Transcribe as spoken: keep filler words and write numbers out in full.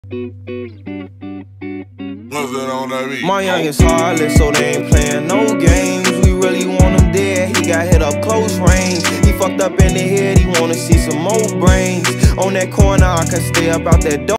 My youngest heartless, so they ain't playing no games. We really want him dead, he got hit up close range. He fucked up in the head, he wanna see some more brains. On that corner, I can stay up out that door.